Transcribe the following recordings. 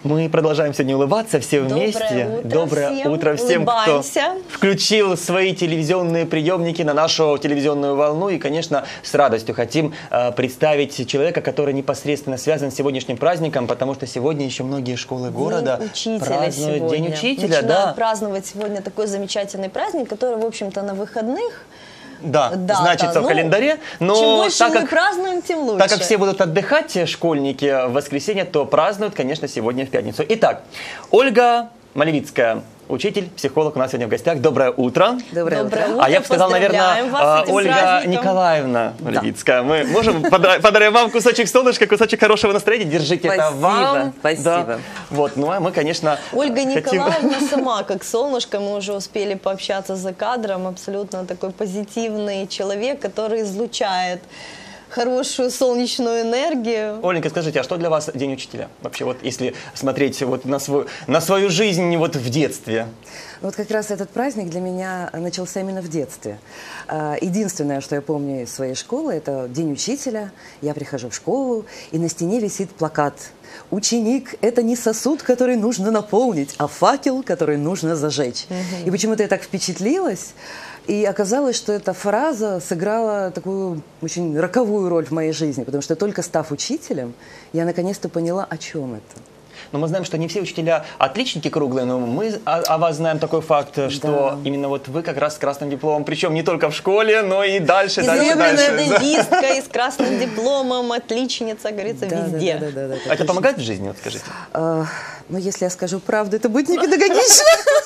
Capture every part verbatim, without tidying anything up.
Мы продолжаем сегодня улыбаться все вместе. Доброе утро Доброе всем. утро всем, Улыбаемся. кто включил свои телевизионные приемники на нашу телевизионную волну. И, конечно, с радостью хотим э, представить человека, который непосредственно связан с сегодняшним праздником, потому что сегодня еще многие школы города празднуют сегодня. День учителя. Начинают да. праздновать сегодня такой замечательный праздник, который, в общем-то, на выходных. Да, Дата. значится Ну, в календаре. Но чем больше так мы как, празднуем, тем лучше. Так как все будут отдыхать, школьники, в воскресенье, то празднуют, конечно, сегодня в пятницу. Итак, Ольга Малевицкая, учитель, психолог у нас сегодня в гостях. Доброе утро. Доброе, Доброе утро. А я бы сказал, наверное, Ольга праздником. Николаевна Малевицкая. Да. Мы можем подарим вам кусочек солнышка, кусочек хорошего настроения. Держите спасибо, это вам. Спасибо. Да. Вот, ну а мы, конечно, Ольга хотим... Николаевна сама, как солнышко, мы уже успели пообщаться за кадром. Абсолютно такой позитивный человек, который излучает хорошую солнечную энергию. Оленька, скажите, а что для вас День учителя? Вообще, вот если смотреть вот на свою, на свою жизнь вот в детстве. Вот как раз этот праздник для меня начался именно в детстве. Единственное, что я помню из своей школы, это День учителя. Я прихожу в школу, и на стене висит плакат. Ученик – это не сосуд, который нужно наполнить, а факел, который нужно зажечь. Угу. И почему-то я так впечатлилась. И оказалось, что эта фраза сыграла такую очень роковую роль в моей жизни, потому что только став учителем, я наконец-то поняла, о чем это. Но мы знаем, что не все учителя отличники круглые, но мы о, о вас знаем такой факт, что да. именно вот вы как раз с красным дипломом, причем не только в школе, но и дальше, и дальше, дальше. Дантистка, и с красным дипломом, отличница, говорится, да, везде. Да, да, да, да, да, а это помогает в жизни, вот скажите? А, ну, если я скажу правду, это будет не педагогично.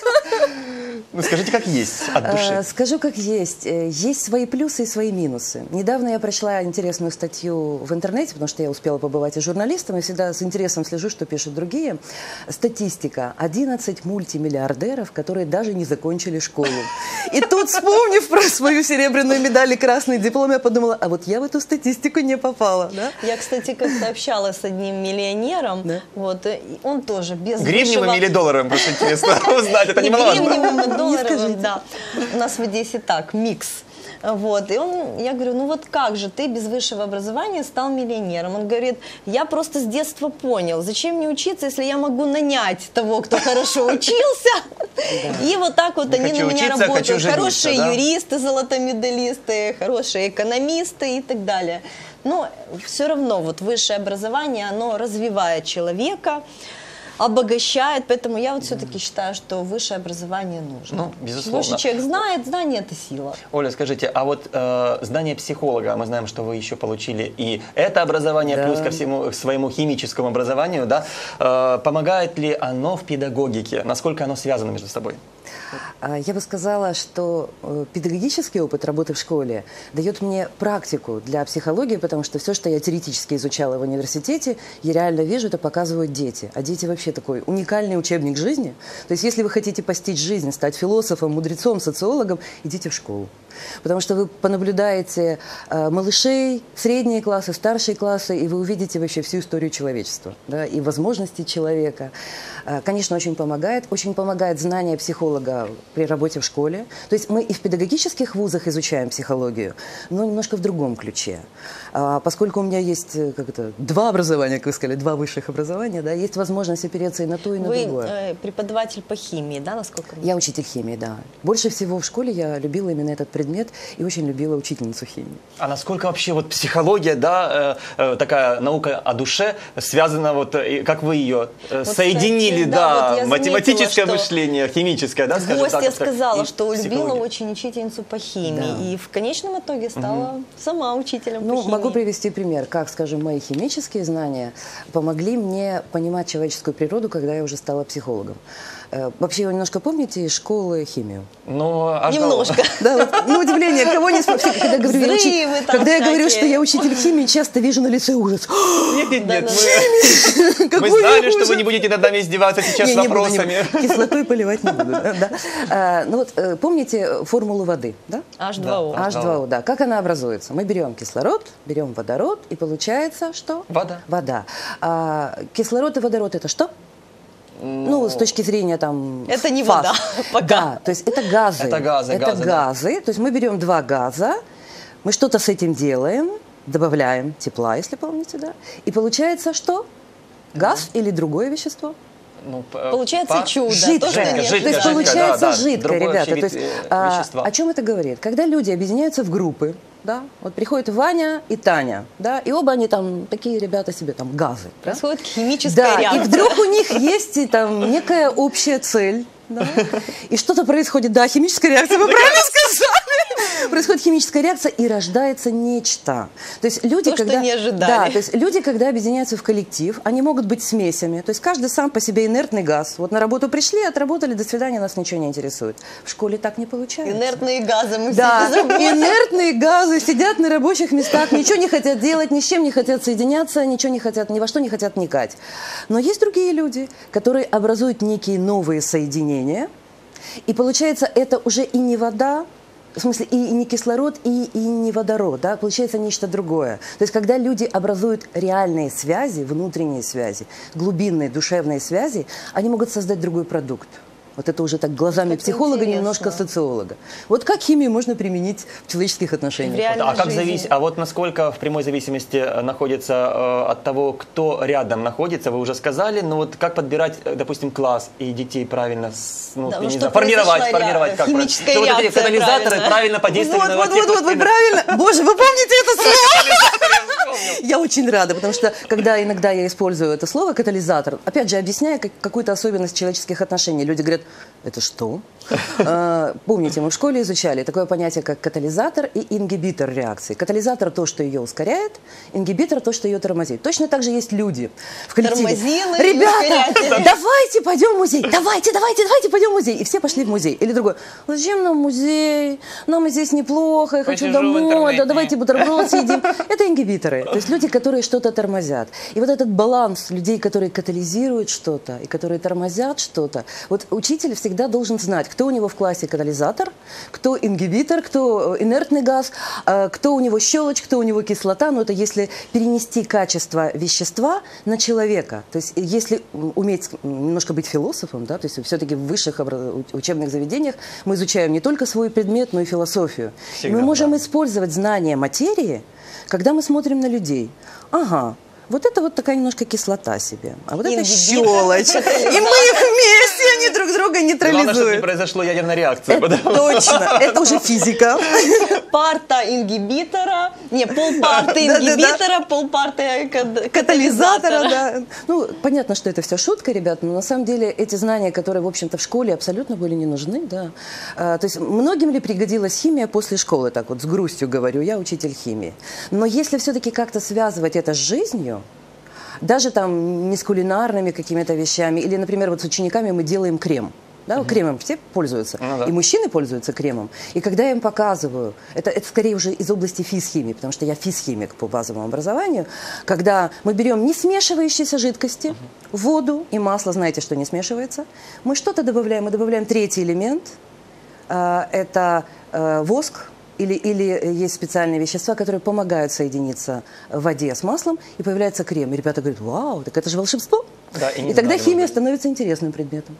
Ну, скажите, как есть, от души. Скажу, как есть. Есть свои плюсы и свои минусы. Недавно я прочла интересную статью в интернете, потому что я успела побывать и журналистом, и всегда с интересом слежу, что пишут другие. Статистика. одиннадцать мультимиллиардеров, которые даже не закончили школу. И тут, вспомнив про свою серебряную медаль и красный диплом, я подумала, а вот я в эту статистику не попала. Да? Я, кстати, как-то общалась с одним миллионером. Да? Вот, он тоже без гривневым высшего... или долларовым, просто интересно узнать, это немаловажно. Долларовым, да. У нас в Одессе так, микс. Вот. И он, я говорю, ну вот как же ты без высшего образования стал миллионером? Он говорит, я просто с детства понял, зачем мне учиться, если я могу нанять того, кто хорошо учился. И вот так вот они на меня работают. Хорошие юристы, золотомедалисты, хорошие экономисты и так далее. Но все равно вот высшее образование, оно развивает человека, обогащает, поэтому я вот все-таки считаю, что высшее образование нужно. Ну, безусловно. Больше человек знает, знание – это сила. Оля, скажите, а вот э, знание психолога, мы знаем, что вы еще получили и это образование, да. плюс ко всему к своему химическому образованию, да, э, помогает ли оно в педагогике? Насколько оно связано между собой? Я бы сказала, что педагогический опыт работы в школе дает мне практику для психологии, потому что все, что я теоретически изучала в университете, я реально вижу, это показывают дети. А дети вообще такой уникальный учебник жизни. То есть если вы хотите постичь жизнь, стать философом, мудрецом, социологом, идите в школу. Потому что вы понаблюдаете э, малышей, средние классы, старшие классы, и вы увидите вообще всю историю человечества, да, и возможности человека. Э, конечно, очень помогает. Очень помогает знание психолога при работе в школе. То есть мы и в педагогических вузах изучаем психологию, но немножко в другом ключе. А, поскольку у меня есть как это, два образования, как вы сказали, два высших образования, да, есть возможность опереться и на то, и на вы, другое. Вы э, преподаватель по химии, да, насколько? Я учитель химии, да. Больше всего в школе я любила именно этот предмет и очень любила учительницу химии. А насколько вообще вот психология, да, э, э, такая наука о душе связана, вот э, как вы ее э, вот, соединили, кстати, да, да вот математическое заметила, мышление, химическое, да, скажем так. Гостья сказала, что любила очень учительницу по химии, да. и в конечном итоге стала угу. сама учителем ну, по химии. Могу привести пример, как, скажем, мои химические знания помогли мне понимать человеческую природу, когда я уже стала психологом. Вообще, вы немножко помните из школы химию? Ну, аж немножко. Да, вот, на удивление, кого не вспомнить. Когда, говорю, я, учи... когда я говорю, что я учитель химии, часто вижу на лице ужас. Нет, нет, нет. Мы, мы знали, что вы не будете над нами издеваться сейчас не, вопросами. Не буду, не буду. Кислотой поливать не буду. Да? А, ну вот, помните формулу воды? Да? эйч два о. эйч два о, да. Как она образуется? Мы берем кислород, берем водород, и получается что? Вода. Вода. А, кислород и водород – это что? Ну, с точки зрения там... Это не фаз. вода, пока. Да, то есть это газы. Это газы, Это газы, газы. Да. То есть мы берем два газа, мы что-то с этим делаем, добавляем тепла, если помните, да. И получается что? Газ или другое вещество? Ну, Получается по... чудо. Жидкое. То, что Жидкое, нет. жидкое, То есть жидкое, получается да, да, жидкое, другой ребята. вообще То есть, вид, э, а, вещества. о чем это говорит? Когда люди объединяются в группы, да, вот приходят Ваня и Таня, да, и оба они там такие ребята себе там газы. Да? Происходит химическая Да, реакция. и вдруг у них есть и там некая общая цель. Да? И что-то происходит, да, химическая реакция, вы правильно сказали. Происходит химическая реакция, и рождается нечто. То есть люди, То, что когда, не ожидали. да, то есть люди, когда объединяются в коллектив, они могут быть смесями. То есть каждый сам по себе инертный газ. Вот на работу пришли, отработали, до свидания, нас ничего не интересует. В школе так не получается. Инертные газы мы Да, все безработные. инертные газы сидят на рабочих местах, ничего не хотят делать, ни с чем не хотят соединяться, ничего не хотят, ни во что не хотят вникать. Но есть другие люди, которые образуют некие новые соединения, и получается, это уже и не вода, в смысле, и не кислород, и, и не водород, да, получается нечто другое. То есть, когда люди образуют реальные связи, внутренние связи, глубинные душевные связи, они могут создать другой продукт. Вот это уже так глазами Как психолога, интересно. немножко социолога. Вот как химию можно применить в человеческих отношениях? В реальной А как жизни. зависит? А вот насколько в прямой зависимости находится э, от того, кто рядом находится, вы уже сказали. Но вот как подбирать, э, допустим, класс и детей правильно, с, ну, Да, я ну, не что знаю, формировать, произошла формировать ре- как химическая правильно? Чтобы вот эти реакция катализаторы правильно. правильно подействовали Вот, на вот, вот, вот, вы правильно. Боже, вы помните это слово? Я очень рада, потому что, когда иногда я использую это слово «катализатор», опять же, объясняя как- какую-то особенность человеческих отношений, люди говорят, это что? А, Помните, мы в школе изучали такое понятие, как катализатор и ингибитор реакции. Катализатор – то, что ее ускоряет, ингибитор – то, что ее тормозит. Точно так же есть люди в коллективе. Тормозилы, Ребята, ускорятели. давайте пойдем в музей, давайте, давайте, давайте пойдем в музей. И все пошли в музей. Или другой, зачем нам музей? Нам здесь неплохо, я хочу Посижу в домой, интернете. да давайте бутерброд съедим. Это ингибиторы, то есть люди, которые что-то тормозят. И вот этот баланс людей, которые катализируют что-то и которые тормозят что-то, вот учитель всегда должен знать, кто у него в классе катализатор, кто ингибитор, кто инертный газ, э, кто у него щелочь, кто у него кислота. Но это если перенести качество вещества на человека. То есть если уметь немножко быть философом, да, то есть все-таки в высших обра- учебных заведениях мы изучаем не только свой предмет, но и философию. Всегда, и мы можем да. использовать знания материи, когда мы смотрим на людей. Ага. Вот это вот такая немножко кислота себе, а вот это Ингибитор. щелочь. И мы их вместе, они друг друга Главное, чтобы не нейтрализуют. произошло ядерная реакция. Это потому- точно, это уже физика. Парта ингибитора, не, полпарты Да-да-да. ингибитора, полпарты кат- Катализатора, да. Ну, понятно, что это все шутка, ребят, но на самом деле эти знания, которые, в общем-то, в школе абсолютно были не нужны, да. А, то есть многим ли пригодилась химия после школы, так вот с грустью говорю, я учитель химии. Но если все-таки как-то связывать это с жизнью, даже там не с кулинарными какими-то вещами, или, например, вот с учениками мы делаем крем. Да, кремом все пользуются. Ну да. И мужчины пользуются кремом. И когда я им показываю, это, это скорее уже из области физхимии, потому что я физхимик по базовому образованию, когда мы берем не смешивающиеся жидкости, воду и масло, знаете, что не смешивается, мы что-то добавляем, мы добавляем третий элемент, э, это э, воск, или, или есть специальные вещества, которые помогают соединиться в воде с маслом, и появляется крем. И ребята говорят, вау, так это же волшебство. Да, и и не тогда знали, химия может быть. становится интересным предметом.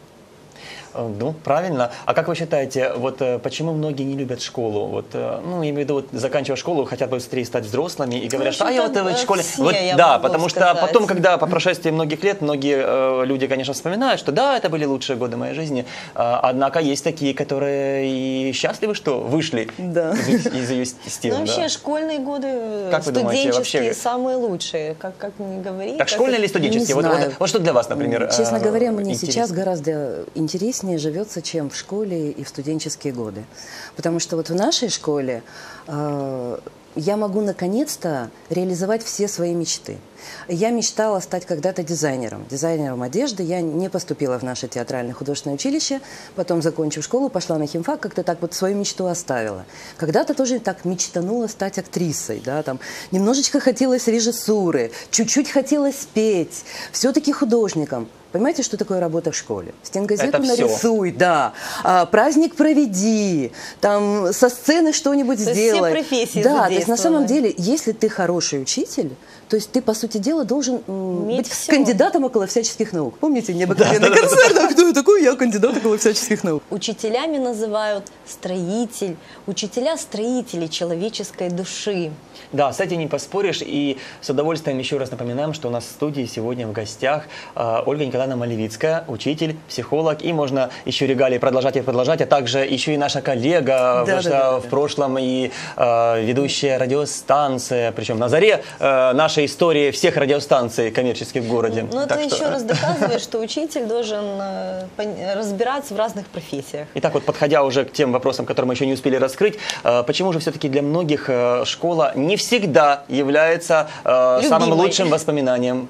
Ну, правильно. А как вы считаете, вот э, почему многие не любят школу? Вот, э, ну, я имею в виду, вот, заканчивая школу, хотят быстрее стать взрослыми и говорят, что а я вот что-то, в э, школе... все, Вот, я да, могу потому что сказать. потом, когда по прошествии многих лет, многие э, люди, конечно, вспоминают, что да, это были лучшие годы моей жизни, а, однако есть такие, которые и счастливы, что вышли Да. из, из ее стен. Ну, вообще, да. школьные годы, э, Как вы думаете, студенческие, вообще- самые лучшие, как, как ни говори. Так как школьные это- или студенческие? Не Вот, знаю. вот, вот что для вас, например, Честно э, говоря, мне интересно? сейчас гораздо интереснее живется, чем в школе и в студенческие годы. Потому что вот в нашей школе э, я могу наконец-то реализовать все свои мечты. Я мечтала стать когда-то дизайнером, дизайнером одежды. Я не поступила в наше театральное художественное училище, потом, закончив школу, пошла на химфак, как-то так вот свою мечту оставила. Когда-то тоже так мечтанула стать актрисой, да, там, немножечко хотелось режиссуры, чуть-чуть хотелось петь, все-таки художником. Понимаете, что такое работа в школе? Стенгазету Это всё. нарисуй, да. А, праздник проведи, там со сцены что-нибудь То есть сделай. все профессии Да, то есть на самом задействованы. деле, если ты хороший учитель, то есть ты, по сути дела, должен м, Иметь быть всё. кандидатом около всяческих наук. Помните, необыкновенный концерт? А кто я такой? Я кандидат около всяческих наук. Учителями называют строитель, учителя-строители человеческой души. Да, с этим не поспоришь. И с удовольствием еще раз напоминаем, что у нас в студии сегодня в гостях э, Ольга Николаевна Малевицкая, учитель, психолог. И можно еще регалии продолжать и продолжать. А также еще и наша коллега, Да, потому да, что да, да, в да. прошлом и э, ведущая радиостанция, причем на заре э, нашей истории всех радиостанций коммерческих в городе. Но это Так что- еще раз доказывает, что учитель должен э, пон- разбираться в разных профессиях. Итак, вот подходя уже к тем вопросам, которые мы еще не успели раскрыть, э, почему же все-таки для многих э, школа не всегда является э, самым Любимой. лучшим воспоминанием?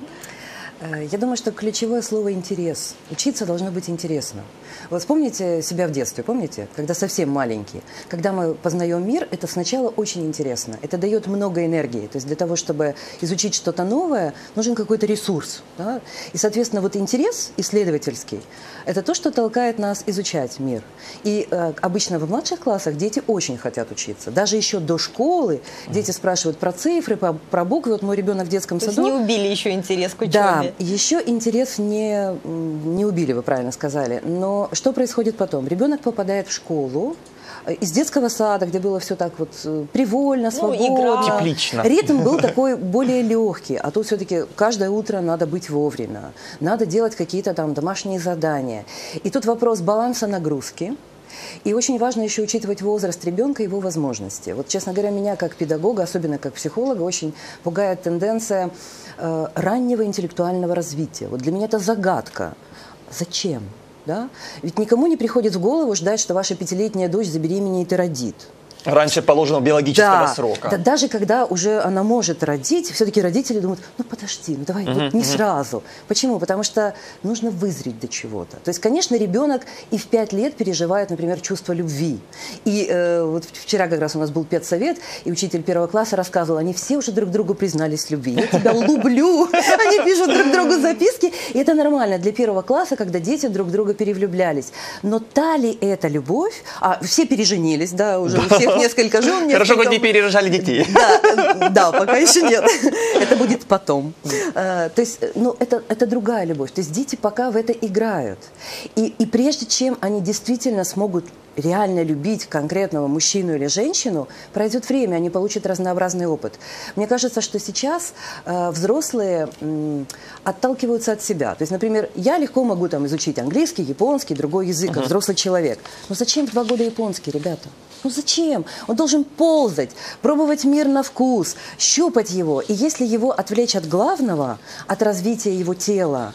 Э, Я думаю, что ключевое слово «интерес». Учиться должно быть интересно. Вот вспомните себя в детстве, помните, когда совсем маленькие. Когда мы познаем мир, это сначала очень интересно. Это дает много энергии. То есть для того, чтобы изучить что-то новое, нужен какой-то ресурс. Да? И, соответственно, вот интерес исследовательский – это то, что толкает нас изучать мир. И э, обычно в младших классах дети очень хотят учиться. Даже еще до школы дети спрашивают про цифры, про, про буквы. Вот мой ребенок в детском То есть саду. не убили еще интерес к учебе. Да, еще интерес не, м, не убили, вы правильно сказали. Но что происходит потом? Ребенок попадает в школу, э, из детского сада, где было все так вот э, привольно, свободно. игра. Теплично. Ритм был такой более легкий, а тут все-таки каждое утро надо быть вовремя, надо делать какие-то там домашние задания. И тут вопрос баланса нагрузки. И очень важно еще учитывать возраст ребенка и его возможности. Вот, честно говоря, меня как педагога, особенно как психолога, очень пугает тенденция э, раннего интеллектуального развития. Вот для меня это загадка. Зачем? Да? Ведь никому не приходит в голову ждать, что ваша пятилетняя дочь забеременеет и родит. Раньше положенного биологического Да, срока. да, даже когда уже она может родить, все-таки родители думают, ну подожди, ну давай вот не сразу. Почему? Потому что нужно вызреть до чего-то. То есть, конечно, ребенок и в пять лет переживает, например, чувство любви. И э, вот вчера как раз у нас был педсовет, и учитель первого класса рассказывал, они все уже друг другу признались в любви. Я тебя люблю. Они пишут друг другу записки. И это нормально для первого класса, когда дети друг в друга перевлюблялись. Но та ли это любовь? А все переженились, да, уже у всех несколько жен. Хорошо, несколько- хоть не перерожали детей. Да, э, да, пока еще нет. Это будет потом. Э, То есть, ну, это, это другая любовь. То есть дети пока в это играют. И, и прежде чем они действительно смогут реально любить конкретного мужчину или женщину, пройдет время, они получат разнообразный опыт. Мне кажется, что сейчас э, взрослые м, отталкиваются от себя. То есть, например, я легко могу там изучить английский, японский, другой язык, как взрослый человек. Но зачем в два года японский, ребята? Ну зачем? Он должен ползать, пробовать мир на вкус, щупать его. И если его отвлечь от главного, от развития его тела,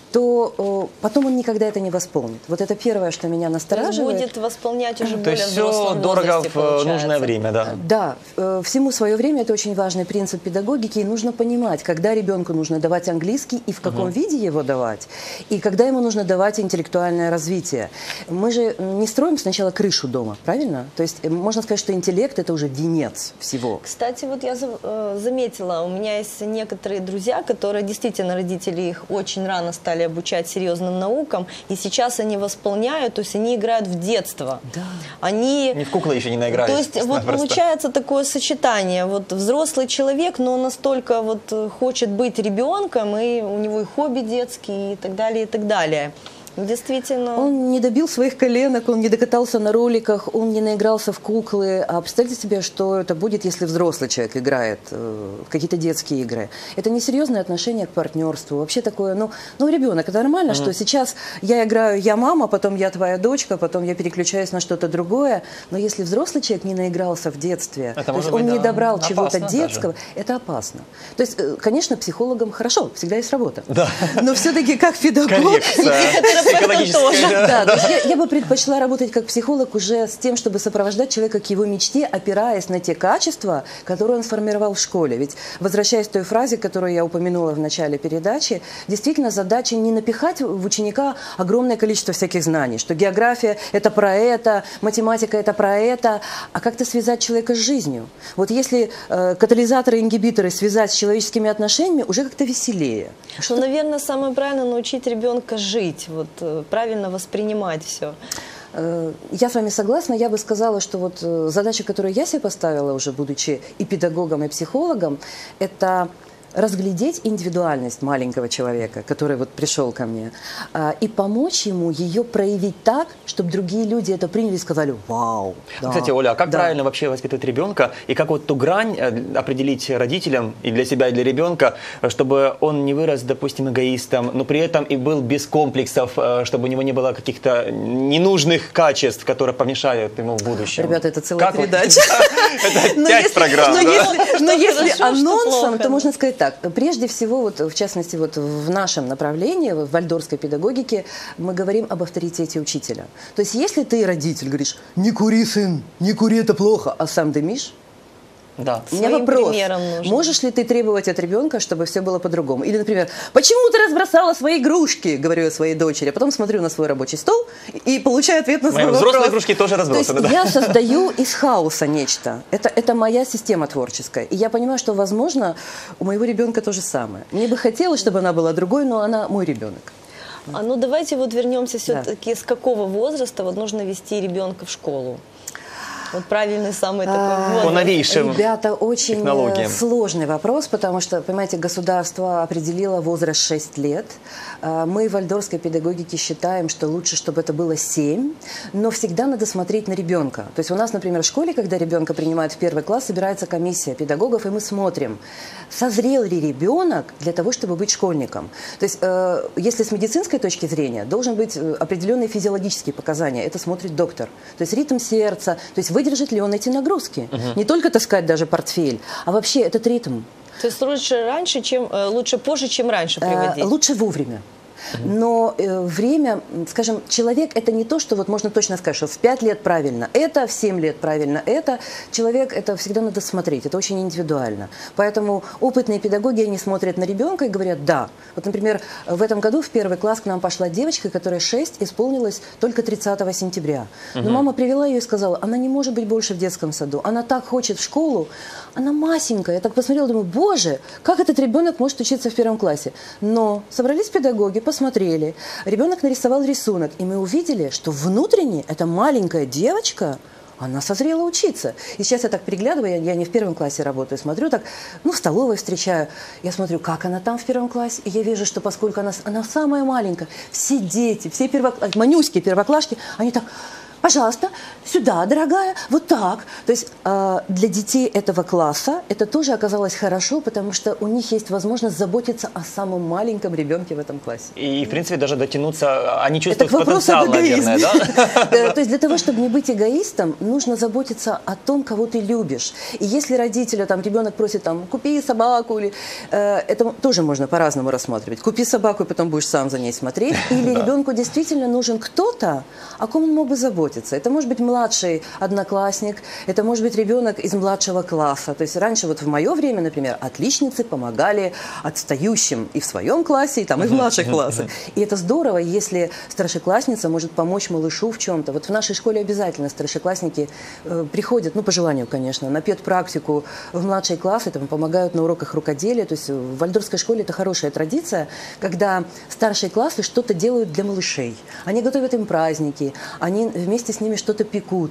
то о, потом он никогда это не восполнит. Вот это первое, что меня То есть настораживает. будет восполнять уже То более есть все взрослом дорого возрасте, в э, получается. нужное время, да. Да, э, всему свое время, это очень важный принцип педагогики, и нужно понимать, когда ребенку нужно давать английский и в каком виде его давать, и когда ему нужно давать интеллектуальное развитие. Мы же не строим сначала крышу дома, правильно? То есть э, можно сказать, что интеллект – это уже венец всего. Кстати, вот я за- э, заметила, у меня есть некоторые друзья, которые действительно, родители их очень рано стали обучать серьезным наукам, и сейчас они восполняют, то есть они играют в детство. Да. Они... Ни в куклы еще не наигрались. То есть вот просто. получается такое сочетание. Вот взрослый человек, но он настолько вот э, хочет быть ребенком, и у него и хобби детские, и так далее, и так далее. Действительно. Он не добил своих коленок, он не докатался на роликах, он не наигрался в куклы. А представьте себе, что это будет, если взрослый человек играет э, в какие-то детские игры. Это несерьезное отношение к партнерству. Вообще такое, ну, ну ребенок, это нормально, mm-hmm. что сейчас я играю, я мама, потом я твоя дочка, потом я переключаюсь на что-то другое. Но если взрослый человек не наигрался в детстве, Это то есть может он быть, не да, добрал опасно чего-то даже. детского, это опасно. То есть, э, конечно, психологам хорошо, всегда есть работа. Да. Но все-таки как педагог... Коррекция. психологическое. Да, то есть я, я бы предпочла работать как психолог уже с тем, чтобы сопровождать человека к его мечте, опираясь на те качества, которые он сформировал в школе. Ведь, возвращаясь к той фразе, которую я упомянула в начале передачи, действительно задача не напихать в ученика огромное количество всяких знаний, что география – это про это, математика – это про это, а как-то связать человека с жизнью. Вот если э, катализаторы и ингибиторы связать с человеческими отношениями, уже как-то веселее. Что, наверное, самое правильное научить ребенка жить, вот, э, правильно воспринимать все. Я с вами согласна. Я бы сказала, что вот задача, которую я себе поставила уже, будучи и педагогом, и психологом, это разглядеть индивидуальность маленького человека, который вот пришел ко мне, и помочь ему ее проявить так, чтобы другие люди это приняли и сказали «Вау!». Да, Кстати, Оля, а как да. правильно вообще воспитывать ребенка? И как вот ту грань определить родителям и для себя, и для ребенка, чтобы он не вырос, допустим, эгоистом, но при этом и был без комплексов, чтобы у него не было каких-то ненужных качеств, которые помешают ему в будущем? Ребята, это целая Как вот- передача. Это пять программ. Но да? если, но если хорошо, что анонсом, плохо. то можно сказать так. Прежде всего, вот, в частности, вот в нашем направлении, в вальдорфской педагогике, мы говорим об авторитете учителя. То есть, если ты, родитель, говоришь, не кури, сын, не кури, это плохо, а сам дымишь, Да. у меня Своим вопрос, примером нужно. можешь ли ты требовать от ребенка, чтобы все было по-другому? Или, например, почему ты разбросала свои игрушки, говорю я своей дочери, а потом смотрю на свой рабочий стол и получаю ответ на свой Мои вопрос. взрослые игрушки тоже То есть разбросаны, да? я создаю из хаоса нечто. Это, это моя система творческая. И я понимаю, что, возможно, у моего ребенка то же самое. Мне бы хотелось, чтобы она была другой, но она мой ребенок. А ну давайте вот вернемся все-таки, с какого возраста вот нужно вести ребенка в школу? Вот правильный самый такой А, возраст. По новейшим Ребята, очень технологиям. э, сложный вопрос, потому что, понимаете, государство определило возраст шесть лет. А, Мы в вальдорфской педагогике считаем, что лучше, чтобы это было семь, но всегда надо смотреть на ребенка. То есть у нас, например, в школе, когда ребенка принимают в первый класс, собирается комиссия педагогов, и мы смотрим, созрел ли ребенок для того, чтобы быть школьником. То есть, э, если с медицинской точки зрения, должен быть э, определенные физиологические показания. Это смотрит доктор. То есть ритм сердца, то есть выдержит ли он эти нагрузки. Uh-huh. Не только таскать даже портфель, а вообще этот ритм. То есть лучше раньше, чем э, лучше позже, чем раньше приводить. Э, лучше вовремя. Но э, время, скажем, человек это не то, что вот можно точно сказать, что в пять лет правильно это, в семь лет правильно это. Человек это всегда надо смотреть, это очень индивидуально. Поэтому опытные педагоги, они смотрят на ребенка и говорят «да». Вот, например, в этом году в первый класс к нам пошла девочка, которая шесть, исполнилась только тридцатого сентября. Но мама привела ее и сказала, она не может быть больше в детском саду, она так хочет в школу, она масенькая. Я так посмотрела, думаю, боже, как этот ребенок может учиться в первом классе? Но собрались педагоги, посмотрели, ребенок нарисовал рисунок, и мы увидели, что внутренне эта маленькая девочка, она созрела учиться. И сейчас я так приглядываю, я, я не в первом классе работаю, смотрю так, ну, в столовой встречаю, я смотрю, как она там в первом классе, и я вижу, что поскольку она, она самая маленькая, все дети, все первоклассники, манюськие первоклашки, они так... Пожалуйста, сюда, дорогая, вот так. То есть э, для детей этого класса это тоже оказалось хорошо, потому что у них есть возможность заботиться о самом маленьком ребенке в этом классе. И, в принципе, даже дотянуться, они чувствуют Это вопрос потенциал, об эгоизме. наверное, да? То есть для того, чтобы не быть эгоистом, нужно заботиться о том, кого ты любишь. И если родителя, там, ребенок просит, там, купи собаку, или, э, это тоже можно по-разному рассматривать. Купи собаку, и потом будешь сам за ней смотреть. Или ребенку действительно нужен кто-то, о ком он мог бы заботиться. Это может быть младший одноклассник, это может быть ребенок из младшего класса. То есть раньше, вот в мое время, например, отличницы помогали отстающим и в своем классе, и, там, и в младших классах. И это здорово, если старшеклассница может помочь малышу в чем-то. Вот в нашей школе обязательно старшеклассники э, приходят, ну, по желанию, конечно, на педпрактику в младшие классы, там, помогают на уроках рукоделия. То есть в вальдорфской школе это хорошая традиция, когда старшие классы что-то делают для малышей. Они готовят им праздники, они вместе с ними что-то пекут.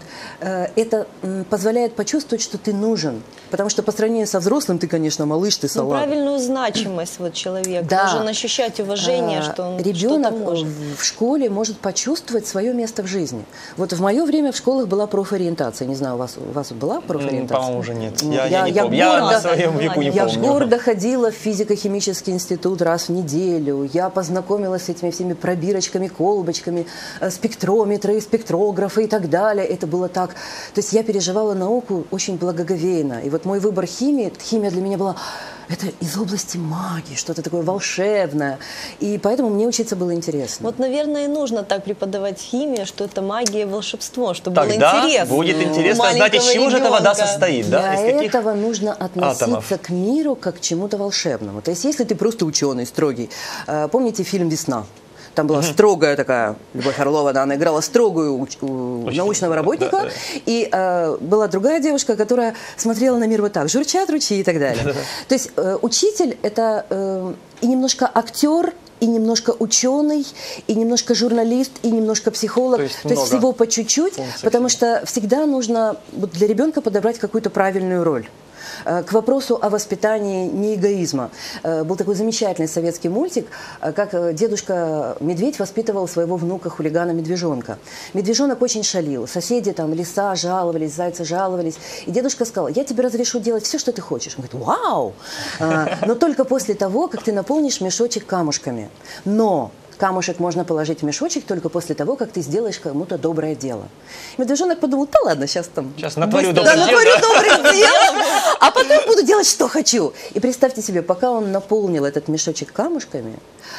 Это позволяет почувствовать, что ты нужен. Потому что по сравнению со взрослым ты, конечно, малыш, ты Ну, салат. правильную значимость вот человека. Да. Должен ощущать уважение, А, что он ребенок что-то может. в школе может почувствовать свое место в жизни. Вот в мое время в школах была профориентация. Не знаю, у вас, у вас была профориентация? По-моему, уже нет. Ну, Я, я- я не я помню. Я гордо- на своем веку не Я помню. гордо ходила в физико-химический институт раз в неделю. Я познакомилась с этими всеми пробирочками, колбочками, э, спектрометры, спектрографы. географы и так далее. Это было так... То есть я переживала науку очень благоговейно. И вот мой выбор химии, химия для меня была... Это из области магии, что-то такое волшебное. И поэтому мне учиться было интересно. Вот, наверное, и нужно так преподавать химию, что это магия и волшебство, чтобы было Тогда интересно. будет интересно знать, из чего же эта вода состоит. Да? Для из каких этого нужно относиться атомов? к миру как к чему-то волшебному. То есть если ты просто ученый, строгий. э, Помните фильм «Весна»? Там была строгая такая, Любовь Орлова, да, она играла строгую уч- у- научного работника. Да, да. И э, была другая девушка, которая смотрела на мир вот так, журчат ручьи и так далее. То есть э, учитель – это э, и немножко актер, и немножко ученый, и немножко журналист, и немножко психолог. То есть То есть много всего по чуть-чуть, функций потому всего. что всегда нужно вот для ребенка подобрать какую-то правильную роль. К вопросу о воспитании неэгоизма. Был такой замечательный советский мультик, как дедушка Медведь воспитывал своего внука-хулигана-медвежонка. Медвежонок очень шалил. Соседи, там, лиса жаловались, зайцы жаловались. И дедушка сказал: я тебе разрешу делать все, что ты хочешь. Он говорит: вау! Но только после того, как ты наполнишь мешочек камушками. Но... камушек можно положить в мешочек только после того, как ты сделаешь кому-то доброе дело. Медвежонок подумал: да ладно, сейчас там... Сейчас натворю быстро- добрых да, дел, натворю да? добрых дел, а потом буду делать, что хочу. И представьте себе, пока он наполнил этот мешочек камушками,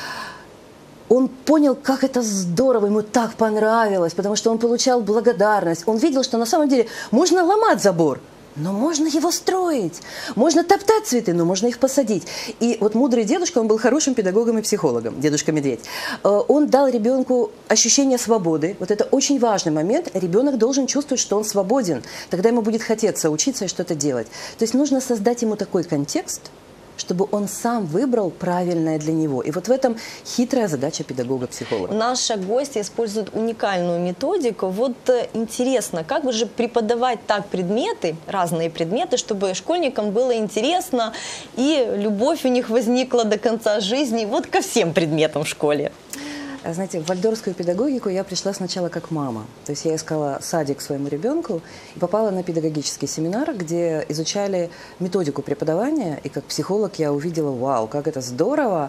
он понял, как это здорово, ему так понравилось, потому что он получал благодарность. Он видел, что на самом деле можно ломать забор, но можно его строить. Можно топтать цветы, но можно их посадить. И вот мудрый дедушка, он был хорошим педагогом и психологом, дедушка Медведь. Он дал ребенку ощущение свободы. Вот это очень важный момент. Ребенок должен чувствовать, что он свободен. Тогда ему будет хотеться учиться и что-то делать. То есть нужно создать ему такой контекст, чтобы он сам выбрал правильное для него. И вот в этом хитрая задача педагога-психолога. Наша гостья использует уникальную методику. Вот э, интересно, как же преподавать так предметы, разные предметы, чтобы школьникам было интересно и любовь у них возникла до конца жизни вот ко всем предметам в школе? Знаете, в вальдорфскую педагогику я пришла сначала как мама. То есть я искала садик своему ребенку и попала на педагогический семинар, где изучали методику преподавания. И как психолог я увидела: вау, как это здорово.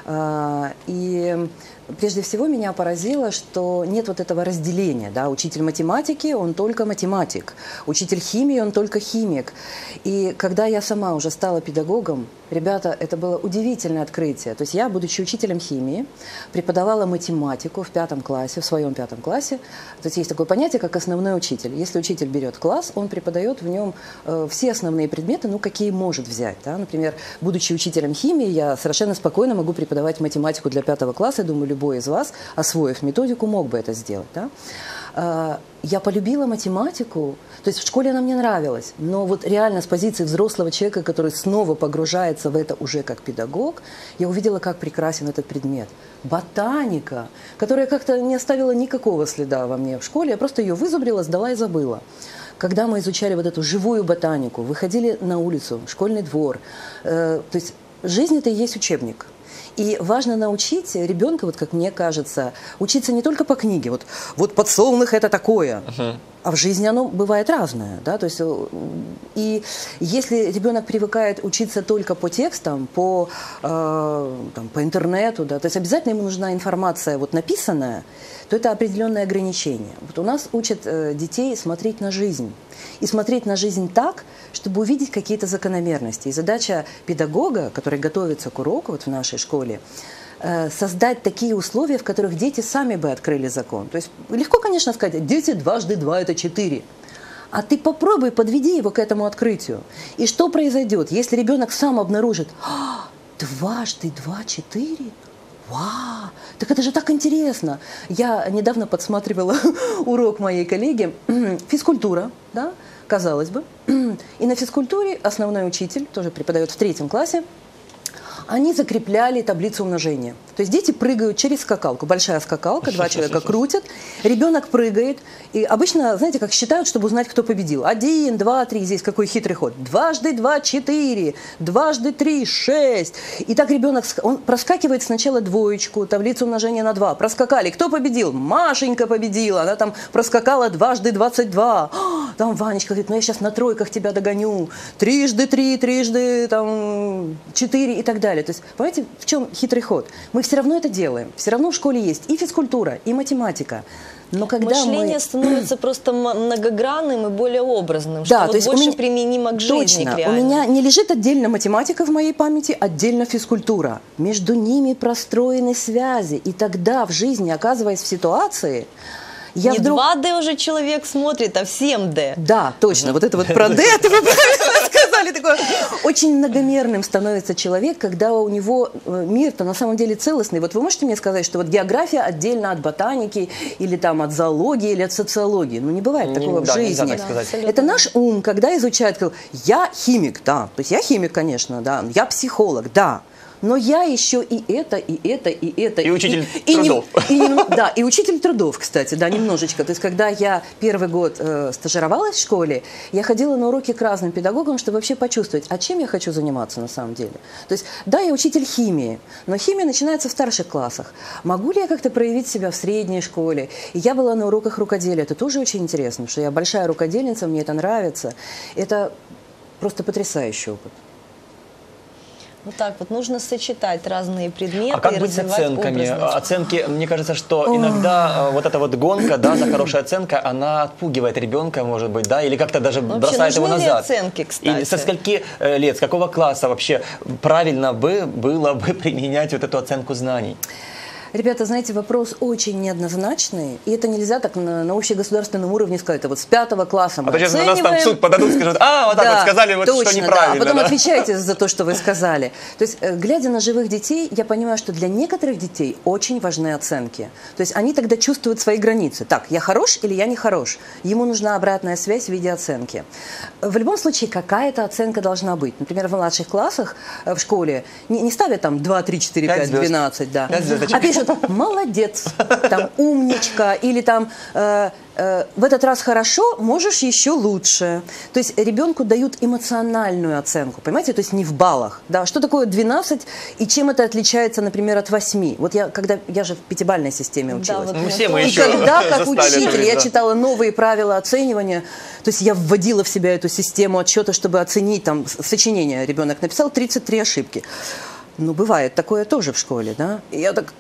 И прежде всего меня поразило, что нет вот этого разделения. Да? Учитель математики, он только математик. Учитель химии, он только химик. И когда я сама уже стала педагогом, ребята, это было удивительное открытие. То есть я, будучи учителем химии, преподавала математику в пятом классе, в своем пятом классе. То есть есть такое понятие, как основной учитель. Если учитель берет класс, он преподает в нем э, все основные предметы, ну, какие может взять. Да? Например, будучи учителем химии, я совершенно спокойно могу преподавать математику для пятого класса. Я думаю, любой из вас, освоив методику, мог бы это сделать. Да? Э, я полюбила математику. То есть в школе она мне нравилась, но вот реально с позиции взрослого человека, который снова погружается в это уже как педагог, я увидела, как прекрасен этот предмет. Ботаника, которая как-то не оставила никакого следа во мне в школе, я просто ее вызубрила, сдала и забыла. Когда мы изучали вот эту живую ботанику, выходили на улицу, школьный двор, э, то есть жизнь – это и есть учебник. И важно научить ребенка, вот как мне кажется, учиться не только по книге. Вот, вот подсолнух – это такое. Uh-huh. А в жизни оно бывает разное. Да? То есть, и если ребенок привыкает учиться только по текстам, по, э, там, по интернету, да, то есть обязательно ему нужна информация вот, написанная, то это определенное ограничение. Вот у нас учат э, детей смотреть на жизнь. И смотреть на жизнь так, чтобы увидеть какие-то закономерности. И задача педагога, который готовится к уроку вот в нашей школе, создать такие условия, в которых дети сами бы открыли закон. То есть легко, конечно, сказать: дети дважды два – это четыре. А ты попробуй, подведи его к этому открытию. И что произойдет, если ребенок сам обнаружит: а, дважды два – четыре? Вау! Так это же так интересно! Я недавно подсматривала урок моей коллеги, физкультура, да, казалось бы. И на физкультуре основной учитель, тоже преподает в третьем классе, они закрепляли таблицу умножения. То есть дети прыгают через скакалку. Большая скакалка, два человека крутят, ребенок прыгает. И обычно, знаете, как считают, чтобы узнать, кто победил. Один, два, три. Здесь какой хитрый ход. Дважды два – четыре. Дважды три – шесть. И так ребенок, он проскакивает сначала двоечку, таблицу умножения на два. Проскакали. Кто победил? Машенька победила. Она там проскакала дважды двадцать два. Там Ванечка говорит: ну я сейчас на тройках тебя догоню. Трижды три, трижды там четыре и так далее. То есть, понимаете, в чем хитрый ход? Мы все равно это делаем. Все равно в школе есть и физкультура, и математика. Но когда Мышление мы... становится просто многогранным и более образным, Да, что то вот есть больше меня... применимо к жизни. Точно. К реальной. У меня не лежит отдельно математика в моей памяти, отдельно физкультура. Между ними простроены связи. И тогда в жизни, оказываясь в ситуации, я не вдруг... два дэ уже человек смотрит, а в семь дэ. Да, точно. Вот это вот про дэ, это вы правильно сказали. Такое. Очень многомерным становится человек, когда у него мир-то на самом деле целостный. Вот вы можете мне сказать, что вот география отдельно от ботаники, или там от зоологии, или от социологии? Ну, не бывает такого Не, в да, жизни. нельзя так сказать. Да, Это наш ум, когда изучает, я химик, да. То есть я химик, конечно, да. Я психолог, да. Но я еще и это, и это, и это. И учитель и, трудов. И, и, да, и учитель трудов, кстати, да, немножечко. То есть, когда я первый год э, стажировалась в школе, я ходила на уроки к разным педагогам, чтобы вообще почувствовать, а чем я хочу заниматься на самом деле. То есть, да, я учитель химии, но химия начинается в старших классах. Могу ли я как-то проявить себя в средней школе? И я была на уроках рукоделия. Это тоже очень интересно, потому что я большая рукодельница, мне это нравится. Это просто потрясающий опыт. Вот так вот нужно сочетать разные предметы. А как и быть с развивать оценками? образность. Оценки, мне кажется, что иногда э, вот эта вот гонка, да, за хорошая оценка, она отпугивает ребенка, может быть, да, или как-то даже Вообще, бросает его нужны ли назад. оценки, кстати? И со скольки э, лет, с какого класса вообще правильно бы было бы применять вот эту оценку знаний? Ребята, знаете, вопрос очень неоднозначный, и это нельзя так на, на общегосударственном уровне сказать. Это вот с пятого класса мы А то сейчас на оцениваем. нас там в суд подадут, скажут, а, вот так Да, вот сказали, вот точно, что неправильно. Да. А потом да? отвечайте за то, что вы сказали. То есть, э, глядя на живых детей, я понимаю, что для некоторых детей очень важны оценки. То есть они тогда чувствуют свои границы. Так, я хорош или я не хорош? Ему нужна обратная связь в виде оценки. В любом случае, какая-то оценка должна быть. Например, в младших классах э, в школе не, не ставят там два, три, четыре, пять, двенадцать, да. А пишут «молодец», там «умничка» или там э, э, «в этот раз хорошо, можешь еще лучше». То есть ребенку дают эмоциональную оценку, понимаете, то есть не в баллах. Да? Что такое двенадцать и чем это отличается, например, от восьми? Вот я, когда, я же в пятибалльной системе училась. Да, вот Ну, все мы И еще когда, как застали учитель, это, я да. читала новые правила оценивания, то есть я вводила в себя эту систему отсчета, чтобы оценить, там, сочинение ребенок написал, тридцать три ошибки. Ну, бывает такое тоже в школе, да? И я так...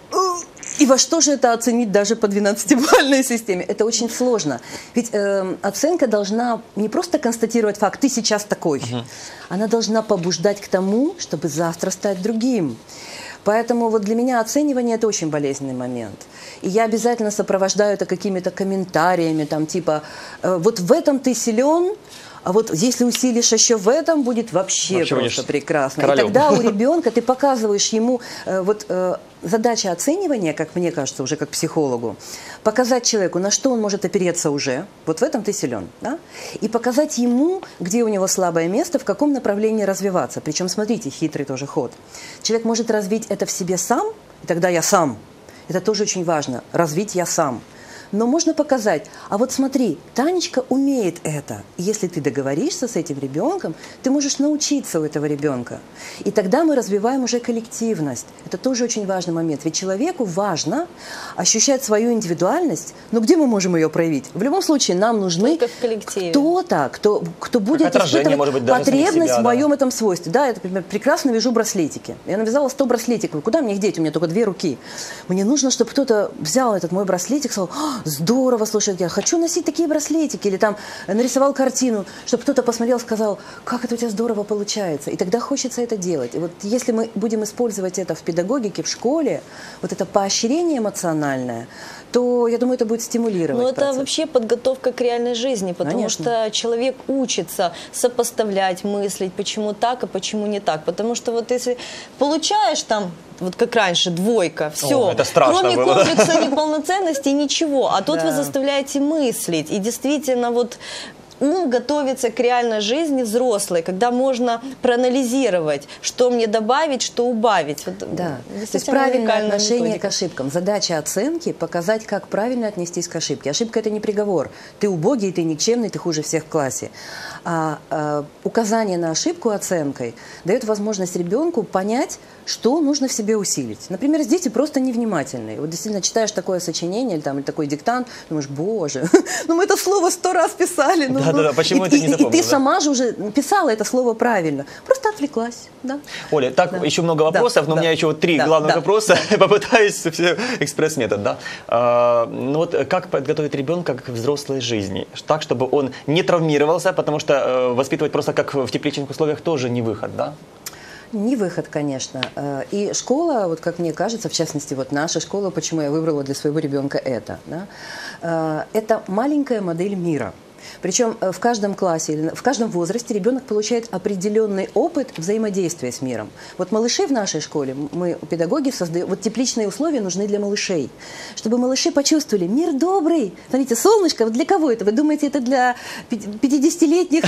И во что же это оценить даже по двенадцатибалльной системе? Это очень сложно. Ведь э, оценка должна не просто констатировать факт, ты сейчас такой. Uh-huh. Она должна побуждать к тому, чтобы завтра стать другим. Поэтому вот для меня оценивание – это очень болезненный момент. И я обязательно сопровождаю это какими-то комментариями, там типа, э, вот в этом ты силен, а вот если усилишь еще в этом, будет вообще, вообще просто прекрасно. Королем. И тогда у ребенка ты показываешь ему, э, вот э, задача оценивания, как мне кажется, уже как психологу, показать человеку, на что он может опереться уже, вот в этом ты силен, да? И показать ему, где у него слабое место, в каком направлении развиваться. Причем, смотрите, хитрый тоже ход. Человек может развить это в себе сам, и тогда я сам. Это тоже очень важно, развить я сам. Но можно показать, а вот смотри, Танечка умеет это. И если ты договоришься с этим ребенком, ты можешь научиться у этого ребенка. И тогда мы развиваем уже коллективность. Это тоже очень важный момент. Ведь человеку важно ощущать свою индивидуальность. Но где мы можем ее проявить? В любом случае нам нужны кто-то, кто, кто будет испытывать может быть, потребность себя, в моем да. этом свойстве. Да, я, например, прекрасно вяжу браслетики. Я навязала сто браслетиков. Куда мне их деть? У меня только две руки. Мне нужно, чтобы кто-то взял этот мой браслетик и сказал: здорово, слушай, я хочу носить такие браслетики. Или там нарисовал картину, чтобы кто-то посмотрел и сказал: как это у тебя здорово получается. И тогда хочется это делать. И вот если мы будем использовать это в педагогике, в школе, вот это поощрение эмоциональное, то, я думаю, это будет стимулировать. Ну, это процесс. вообще подготовка к реальной жизни, потому Конечно. что человек учится сопоставлять, мыслить, почему так, а почему не так. Потому что вот если получаешь там, вот как раньше, двойка, все. О, это страшно кроме было, комплекса да? неполноценности ничего. А тут Да. вы заставляете мыслить. И действительно, вот ум готовится к реальной жизни взрослой, когда можно проанализировать, что мне добавить, что убавить. Вот, да. То есть правильное отношение методика. к ошибкам. Задача оценки – показать, как правильно отнестись к ошибке. Ошибка – это не приговор. Ты убогий, ты никчемный, ты хуже всех в классе. А, а указание на ошибку оценкой дает возможность ребенку понять, что нужно в себе усилить. Например, дети просто невнимательные. Вот действительно читаешь такое сочинение или, там, или такой диктант, думаешь, боже, ну мы это слово сто раз писали. Ну, да, да, да, почему и, это и, не запомнил? И ты да? сама же уже писала это слово правильно. Просто отвлеклась. Да. Оля, так Да. еще много вопросов, Да, но да. у меня еще вот три Да, главных да. вопроса. Попытаюсь все экспресс-метод, да. А, ну вот как подготовить ребенка к взрослой жизни, так, чтобы он не травмировался, потому что э, воспитывать просто как в тепличных условиях тоже не выход, да? Не выход, конечно. И школа, вот как мне кажется, в частности, вот наша школа, почему я выбрала для своего ребенка это, да, это маленькая модель мира. Причем в каждом классе или в каждом возрасте ребенок получает определенный опыт взаимодействия с миром. Вот малыши в нашей школе, мы, педагоги, создаем, вот тепличные условия нужны для малышей, чтобы малыши почувствовали мир добрый. Смотрите, солнышко, вот для кого это? Вы думаете, это для пятидесятилетних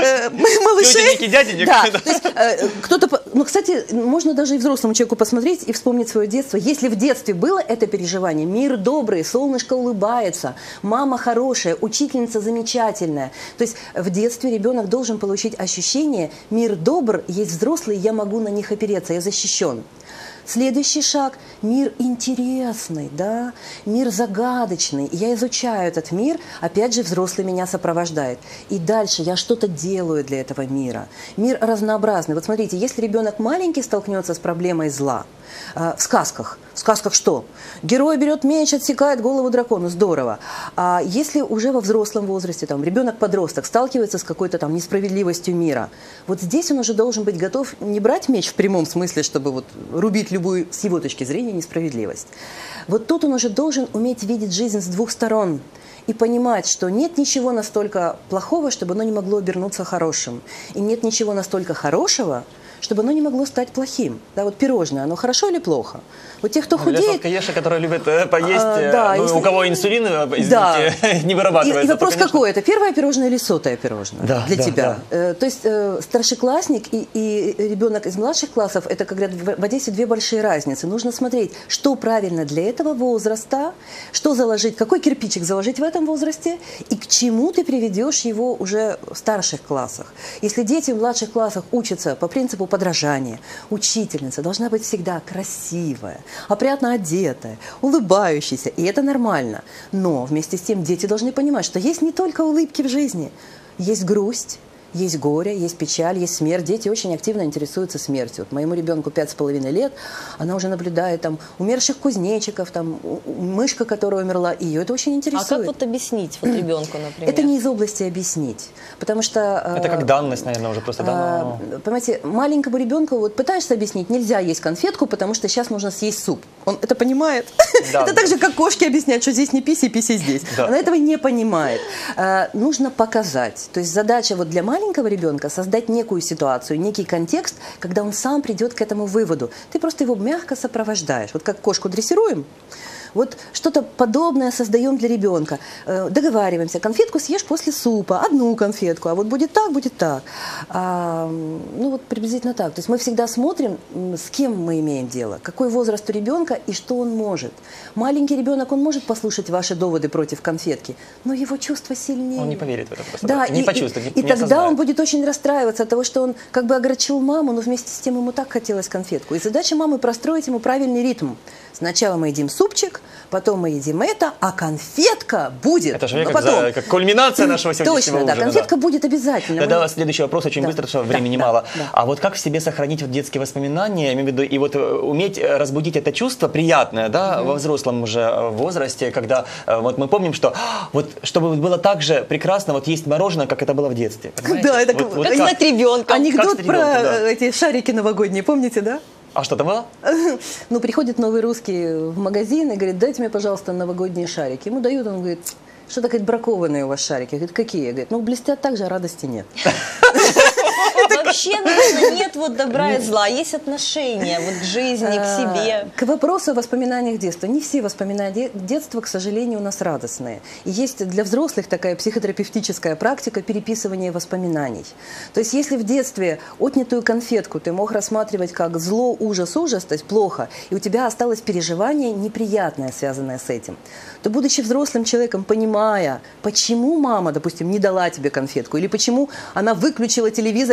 малышей? Тетенек и дяденек. Да, то есть кто-то, ну, кстати, можно даже и взрослому человеку посмотреть и вспомнить свое детство. Если в детстве было это переживание, мир добрый, солнышко улыбается, мама хорошая, учительница замечательная, то есть в детстве ребенок должен получить ощущение «мир добр, есть взрослые, я могу на них опереться, я защищен». Следующий шаг – мир интересный, да? Мир загадочный. Я изучаю этот мир, опять же, взрослый меня сопровождает. И дальше я что-то делаю для этого мира. Мир разнообразный. Вот смотрите, если ребенок маленький столкнется с проблемой зла, э, в сказках, в сказках что? Герой берет меч, отсекает голову дракону, здорово. А если уже во взрослом возрасте, там, ребенок-подросток сталкивается с какой-то там несправедливостью мира, вот здесь он уже должен быть готов не брать меч в прямом смысле, чтобы вот рубить любую, с его точки зрения, несправедливость. Вот тут он уже должен уметь видеть жизнь с двух сторон и понимать, что нет ничего настолько плохого, чтобы оно не могло обернуться хорошим. И нет ничего настолько хорошего, чтобы оно не могло стать плохим. Да, вот пирожное, оно хорошо или плохо? Вот те, кто Для худеет... сладкоежек, которые любят э, поесть, А, да, ну, если... у кого инсулин, извините, да. не вырабатывается. И, и вопрос то, конечно... какой? Это первое пирожное или сотое пирожное да, для да, тебя? Да. Э, то есть э, старшеклассник и, и ребенок из младших классов, это, как говорят, в, в Одессе две большие разницы. Нужно смотреть, что правильно для этого возраста, что заложить, какой кирпичик заложить в этом возрасте и к чему ты приведешь его уже в старших классах. Если дети в младших классах учатся по принципу подражания, учительница должна быть всегда красивая, опрятно одетая, улыбающаяся, и это нормально. Но вместе с тем дети должны понимать, что есть не только улыбки в жизни, есть грусть, есть горе, есть печаль, есть смерть. Дети очень активно интересуются смертью. Вот моему ребенку пять с половиной лет, она уже наблюдает там умерших кузнечиков, там мышка, которая умерла, и ее это очень интересует. А как вот объяснить вот ребенку, например? Это не из области объяснить, потому что... Это как данность, наверное, уже просто дано. Понимаете, маленькому ребенку вот пытаешься объяснить, нельзя есть конфетку, потому что сейчас нужно съесть суп. Он это понимает. Да. Это так же, как кошки объяснять, что здесь не писи, писи здесь. Да. Она этого не понимает. Нужно показать. То есть задача вот для маленького маленького ребенка создать некую ситуацию, некий контекст, когда он сам придет к этому выводу. Ты просто его мягко сопровождаешь. Вот как кошку дрессируем, вот что-то подобное создаем для ребенка. Договариваемся, конфетку съешь после супа, одну конфетку, а вот будет так, будет так. А, ну вот приблизительно так. То есть мы всегда смотрим, с кем мы имеем дело, какой возраст у ребенка и что он может. Маленький ребенок, он может послушать ваши доводы против конфетки, но его чувства сильнее. Он не поверит в это просто. Да, не и, почувствует, и, не и тогда осознает. он будет очень расстраиваться от того, что он как бы огорчил маму, но вместе с тем ему так хотелось конфетку. И задача мамы простроить ему правильный ритм. Сначала мы едим супчик, потом мы едим это, а конфетка будет. Это же но как, потом. за, как кульминация нашего сегодняшнего Точно, ужина. да, конфетка да. будет обязательно. Тогда мы... следующий вопрос очень да. быстро, потому что да, времени да, мало. Да. А вот как в себе сохранить вот детские воспоминания, я имею в виду, и вот уметь разбудить это чувство приятное, да, mm-hmm. во взрослом уже возрасте, когда вот мы помним, что вот чтобы было так же прекрасно вот есть мороженое, как это было в детстве. Понимаете? Да, это как, вот, вот как стать ребенком. Анекдот как про ребенком, да. эти шарики новогодние, помните, да? А что там было? Ну, приходит новый русский в магазин и говорит, дайте мне, пожалуйста, новогодние шарики. Ему дают, он говорит, что такое бракованные у вас шарики? Говорит, какие? Говорит, ну, блестят так же, а радости нет. Вообще, наверное, нет вот добра и зла, есть отношения вот к жизни, к себе. К вопросу о воспоминаниях детства. Не все воспоминания детства, к сожалению, у нас радостные. И есть для взрослых такая психотерапевтическая практика переписывания воспоминаний. То есть, если в детстве отнятую конфетку ты мог рассматривать как зло, ужас, ужас, то есть плохо, и у тебя осталось переживание неприятное, связанное с этим, то, будучи взрослым человеком, понимая, почему мама, допустим, не дала тебе конфетку, или почему она выключила телевизор, когда ты смотрел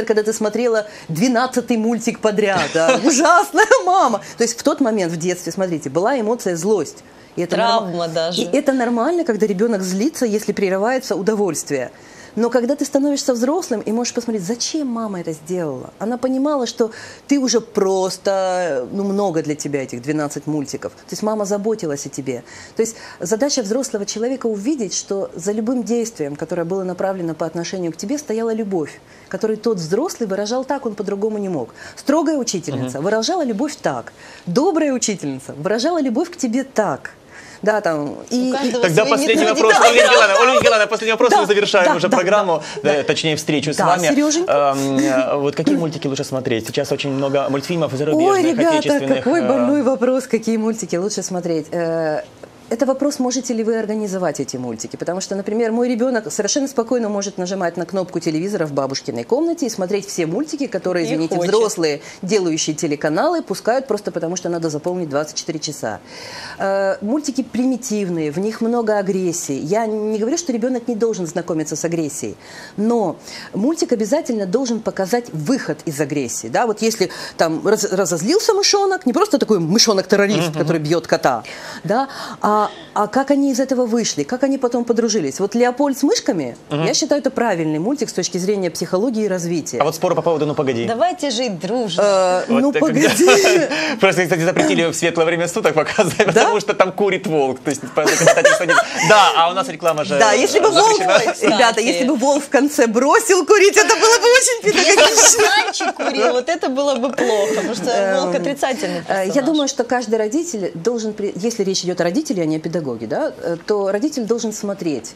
смотрела двенадцатый мультик подряд. Да? Ужасная мама. То есть в тот момент в детстве, смотрите, была эмоция злость. И это Травма норм... даже. И это нормально, когда ребенок злится, если прерывается удовольствие. Но когда ты становишься взрослым и можешь посмотреть, зачем мама это сделала, она понимала, что ты уже просто, ну, много для тебя этих двенадцать мультиков. То есть мама заботилась о тебе. То есть задача взрослого человека увидеть, что за любым действием, которое было направлено по отношению к тебе, стояла любовь, которую тот взрослый выражал так, он по-другому не мог. Строгая учительница uh-huh. выражала любовь так. Добрая учительница выражала любовь к тебе так. Да, там, и, и... Тогда последний вопрос. Да, Ольга Николаевна, Ольга Николаевна, последний вопрос, да, мы завершаем да, уже да, программу, да, да, точнее встречу с да, вами. Эм, вот какие мультики лучше смотреть? Сейчас очень много мультфильмов зарубежных, Ой, ребята, отечественных. Какой больной вопрос, какие мультики лучше смотреть. Это вопрос, можете ли вы организовать эти мультики. Потому что, например, мой ребенок совершенно спокойно может нажимать на кнопку телевизора в бабушкиной комнате и смотреть все мультики, которые, извините, взрослые, делающие телеканалы, пускают просто потому, что надо заполнить двадцать четыре часа. Э, мультики примитивные, в них много агрессии. Я не говорю, что ребенок не должен знакомиться с агрессией, но мультик обязательно должен показать выход из агрессии. Да? Вот если там раз, разозлился мышонок, не просто такой мышонок-террорист, mm-hmm. который бьет кота, да, а А, а как они из этого вышли? Как они потом подружились? Вот «Леопольд с мышками», угу. я считаю, это правильный мультик с точки зрения психологии и развития. А вот споры по поводу «Ну, погоди». Давайте жить дружно. Э, вот ну, так, погоди. Просто, кстати, запретили в светлое время суток показывать, да? Потому что там курит волк. То есть, кстати, да, а у нас реклама же Да, если бы волк, ребята, если бы волк в конце бросил курить, это было бы очень педагогично. Если бы курил, вот это было бы плохо, потому что волк отрицательный персонаж. Я думаю, что каждый родитель должен, если речь идет о родителе, а не о педагоге, да, то родитель должен смотреть,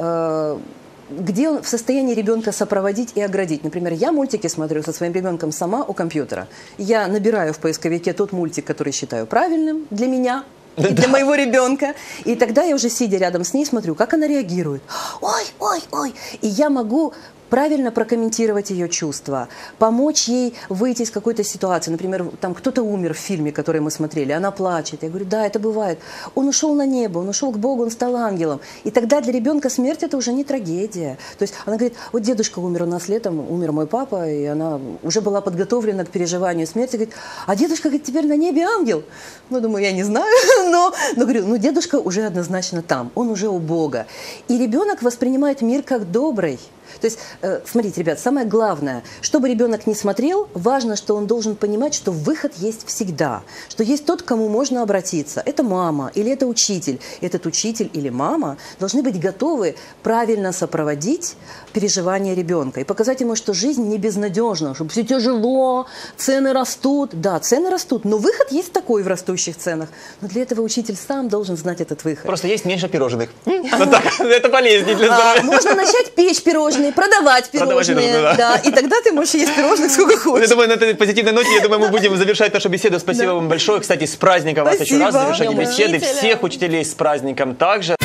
где он в состоянии ребенка сопроводить и оградить. Например, я мультики смотрю со своим ребенком сама у компьютера. Я набираю в поисковике тот мультик, который считаю правильным для меня и для моего ребенка. И тогда я уже, сидя рядом с ней, смотрю, как она реагирует. Ой, ой, ой. И я могу правильно прокомментировать ее чувства, помочь ей выйти из какой-то ситуации. Например, там кто-то умер в фильме, который мы смотрели, она плачет. Я говорю, да, это бывает. Он ушел на небо, он ушел к Богу, он стал ангелом. И тогда для ребенка смерть – это уже не трагедия. То есть она говорит, вот дедушка умер у нас летом, умер мой папа, и она уже была подготовлена к переживанию смерти. Говорит, а дедушка, говорит, теперь на небе ангел. Ну, думаю, я не знаю, но, но говорю, ну, дедушка уже однозначно там, он уже у Бога. И ребенок воспринимает мир как добрый. То есть, э, смотрите, ребят, самое главное, чтобы ребенок не смотрел, важно, что он должен понимать, что выход есть всегда, что есть тот, к кому можно обратиться. Это мама или это учитель. Этот учитель или мама должны быть готовы правильно сопроводить переживания ребенка и показать ему, что жизнь не безнадежна, что все тяжело, цены растут. Да, цены растут, но выход есть такой в растущих ценах. Но для этого учитель сам должен знать этот выход. Просто есть меньше пирожных. Это полезнее для здоровья. Можно начать печь пирожные, продавать пирожные, продавать пирожные да. Да, и тогда ты можешь есть пирожных сколько хочешь. Я думаю, на этой позитивной ноте, я думаю, мы будем завершать нашу беседу. Спасибо да. вам большое. Кстати, с праздником вас еще раз. Завершайте беседы. Всех учителей с праздником также.